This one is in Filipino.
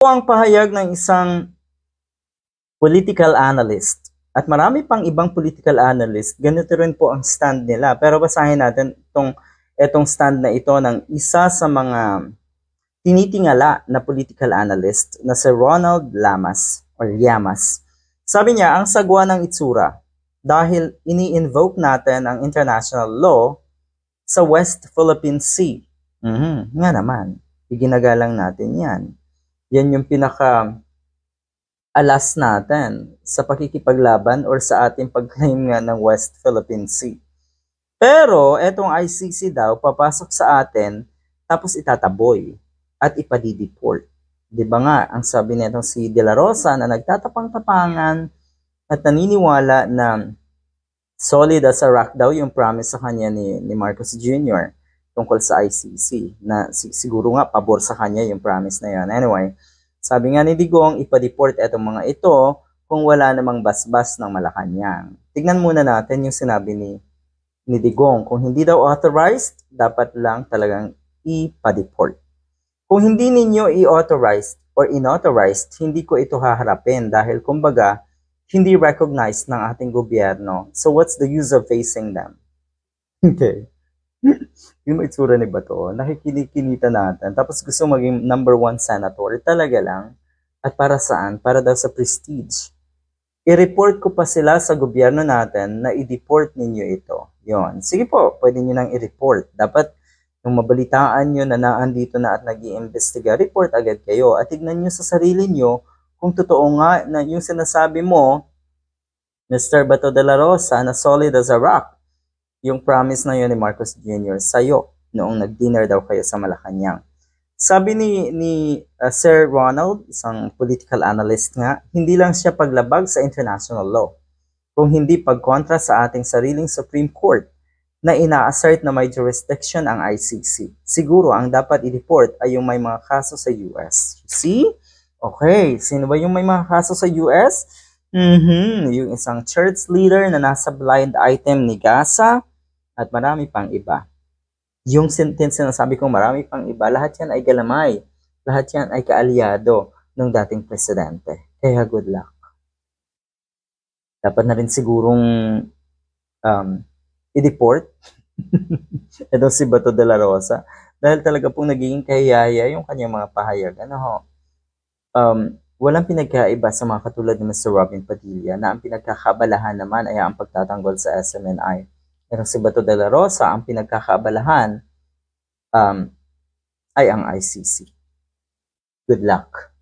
ang pahayag ng isang political analyst. At marami pang ibang political analyst, ganito rin po ang stand nila. Pero basahin natin itong stand na ito ng isa sa mga tinitingala na political analyst na si Ronald Lamas or Llamas. Sabi niya, ang sagwa ng itsura dahil ini-invoke natin ang international law sa West Philippine Sea. Nga naman, iginagalang natin yan. Yan yung pinaka-alas natin sa pakikipaglaban or sa ating pag-claim nga ng West Philippine Sea. Pero, etong ICC daw, papasok sa atin, tapos itataboy at ipadideport. Di ba nga, ang sabi nitong si De La Rosa na nagtatapang-tapangan at naniniwala na solid as a rock daw yung promise sa kanya ni Marcos Jr. tungkol sa ICC, na siguro nga pabor sa kanya yung promise na yun. Anyway, sabi nga ni Digong, ipadeport etong mga ito kung wala namang basbas ng Malacanang. Tignan muna natin yung sinabi ni Digong. Kung hindi daw authorized, dapat lang talagang ipadeport. Kung hindi ninyo i-authorized or inauthorized, hindi ko ito haharapin dahil kumbaga, hindi recognized ng ating gobyerno. So what's the use of facing them? Okay. Yung itsura ni Bato, nakikinikita natin. Tapos gusto maging number 1 senator, talaga lang. At para saan? Para daw sa prestige. I-report ko pa sila sa gobyerno natin na i-deport ninyo ito. Yon. Sige po, pwede nyo nang i-report. Dapat yung mabalitaan nyo na naandito na at nag-iimbestiga, report agad kayo. At tignan nyo sa sarili nyo kung totoo nga na yung sinasabi mo, Mr. Bato de la Rosa, na solid as a rock, yung promise na yun ni Marcos Jr. sa'yo noong nag-dinner daw kayo sa Malacanang. Sabi ni Sir Ronald, isang political analyst nga, hindi lang siya paglabag sa international law, kung hindi pagkontra sa ating sariling Supreme Court na ina-assert na may jurisdiction ang ICC. Siguro ang dapat i-report ay yung may mga kaso sa US. See? Okay, sino ba yung may mga kaso sa US? Yung isang church leader na nasa blind item ni Gaza at marami pang iba. Yung sentence na sabi kong marami pang iba, lahat yan ay galamay. Lahat yan ay kaalyado ng dating presidente. Kaya good luck. Dapat na rin sigurong i-deport ito si Bato de la Rosa dahil talaga pong nagiging kahiyaya yung kanyang mga pahayag. Walang pinagkaiba sa mga katulad ni Mr. Robin Padilla na ang pinagkakabalahan naman ay ang pagtatanggol sa SMNI. Pero si Bato de la Rosa, ang pinagkakabalahan ay ang ICC. Good luck.